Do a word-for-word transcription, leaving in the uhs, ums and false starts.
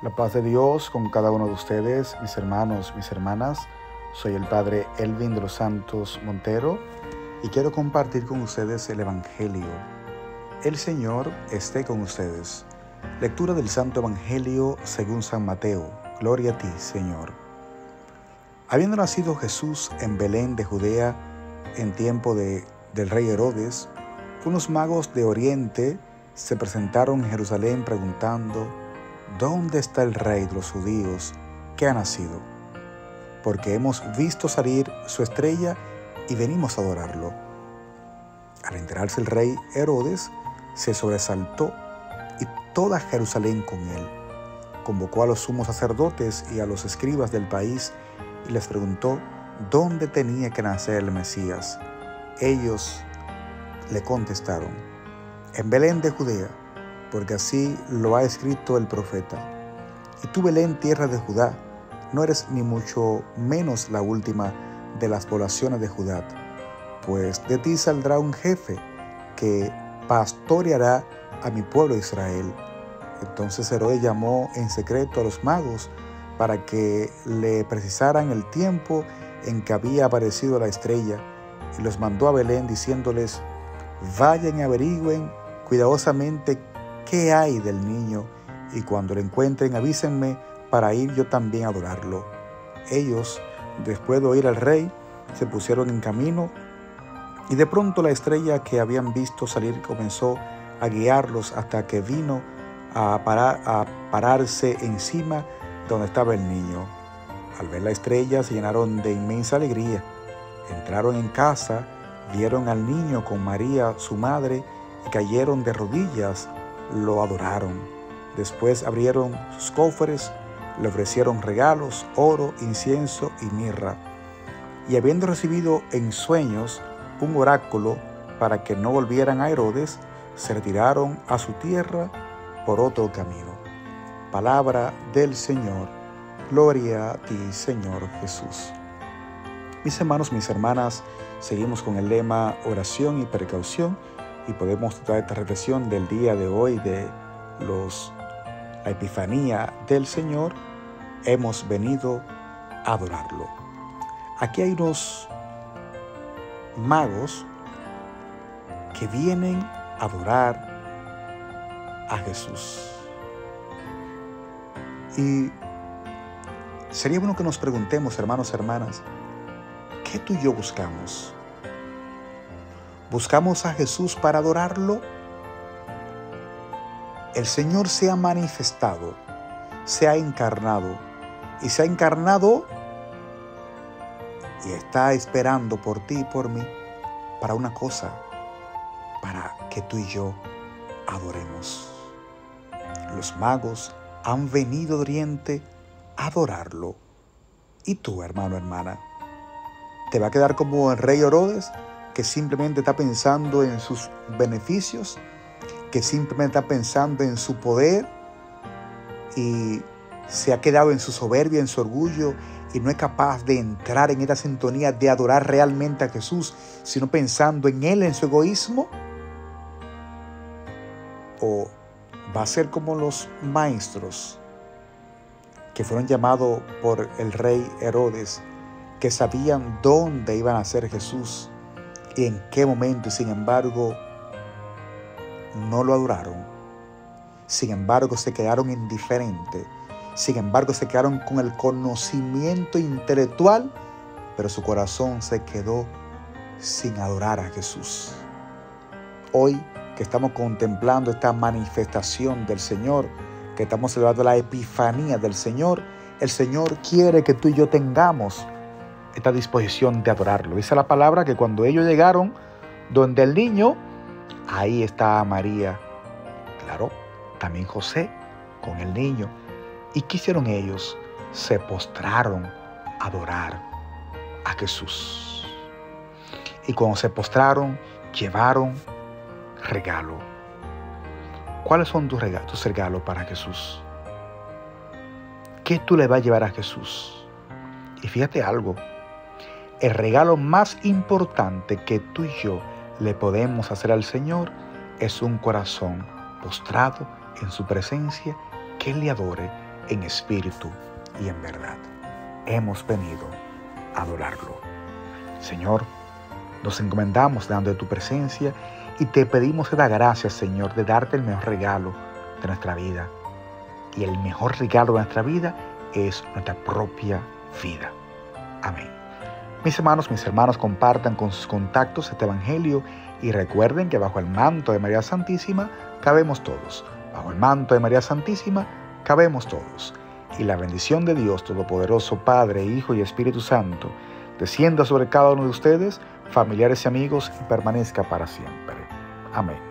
La paz de Dios con cada uno de ustedes, mis hermanos, mis hermanas. Soy el Padre Elvin de los Santos Montero y quiero compartir con ustedes el Evangelio. El Señor esté con ustedes. Lectura del Santo Evangelio según San Mateo. Gloria a ti, Señor. Habiendo nacido Jesús en Belén de Judea en tiempo de, del rey Herodes, unos magos de Oriente se presentaron en Jerusalén preguntando: ¿dónde está el rey de los judíos que ha nacido? Porque hemos visto salir su estrella y venimos a adorarlo. Al enterarse el rey Herodes, se sobresaltó y toda Jerusalén con él. Convocó a los sumos sacerdotes y a los escribas del país y les preguntó dónde tenía que nacer el Mesías. Ellos le contestaron: en Belén de Judea, porque así lo ha escrito el profeta. Y tú, Belén, tierra de Judá, no eres ni mucho menos la última de las poblaciones de Judá, pues de ti saldrá un jefe que pastoreará a mi pueblo Israel. Entonces Herodes llamó en secreto a los magos para que le precisaran el tiempo en que había aparecido la estrella, y los mandó a Belén diciéndoles: vayan y averigüen cuidadosamente qué hay del niño, y cuando lo encuentren avísenme para ir yo también a adorarlo. Ellos, después de oír al rey, se pusieron en camino, y de pronto la estrella que habían visto salir comenzó a guiarlos hasta que vino a, parar, a pararse encima de donde estaba el niño. Al ver la estrella se llenaron de inmensa alegría. Entraron en casa, vieron al niño con María, su madre, y cayeron de rodillas, lo adoraron. Después abrieron sus cofres, le ofrecieron regalos, oro, incienso y mirra. Y habiendo recibido en sueños un oráculo para que no volvieran a Herodes, se retiraron a su tierra por otro camino. Palabra del Señor. Gloria a ti, Señor Jesús. Mis hermanos, mis hermanas, seguimos con el lema oración y precaución, y podemos tratar esta reflexión del día de hoy de los, la Epifanía del Señor. Hemos venido a adorarlo. Aquí hay unos magos que vienen a adorar a Jesús. Y sería bueno que nos preguntemos, hermanos, hermanas, ¿qué tú y yo buscamos? ¿Buscamos a Jesús para adorarlo? El Señor se ha manifestado, se ha encarnado, y se ha encarnado y está esperando por ti y por mí para una cosa, para que tú y yo adoremos. Los magos han venido de Oriente a adorarlo. ¿Y tú, hermano, hermana? ¿Te va a quedar como el rey Herodes, que simplemente está pensando en sus beneficios, que simplemente está pensando en su poder y se ha quedado en su soberbia, en su orgullo, y no es capaz de entrar en esta sintonía de adorar realmente a Jesús, sino pensando en él, en su egoísmo? ¿O va a ser como los maestros que fueron llamados por el rey Herodes, que sabían dónde iba a nacer Jesús y en qué momento, y sin embargo no lo adoraron? Sin embargo se quedaron indiferentes, sin embargo se quedaron con el conocimiento intelectual, pero su corazón se quedó sin adorar a Jesús. Hoy que estamos contemplando esta manifestación del Señor, que estamos celebrando la Epifanía del Señor, el Señor quiere que tú y yo tengamos esta disposición de adorarlo. Dice la palabra que cuando ellos llegaron donde el niño, ahí está María, claro, también José con el niño. ¿Y qué hicieron ellos? Se postraron a adorar a Jesús. Y cuando se postraron, llevaron regalo. ¿Cuáles son tus regalos, tus regalos para Jesús? ¿Qué tú le vas a llevar a Jesús? Y fíjate algo, el regalo más importante que tú y yo le podemos hacer al Señor es un corazón postrado en su presencia, que le adore, en espíritu y en verdad. Hemos venido a adorarlo. Señor, nos encomendamos delante de tu presencia y te pedimos esta gracia, Señor, de darte el mejor regalo de nuestra vida. Y el mejor regalo de nuestra vida es nuestra propia vida. Amén. Mis hermanos, mis hermanos, compartan con sus contactos este evangelio y recuerden que bajo el manto de María Santísima cabemos todos. Bajo el manto de María Santísima cabemos todos. Y la bendición de Dios Todopoderoso, Padre, Hijo y Espíritu Santo, descienda sobre cada uno de ustedes, familiares y amigos, y permanezca para siempre. Amén.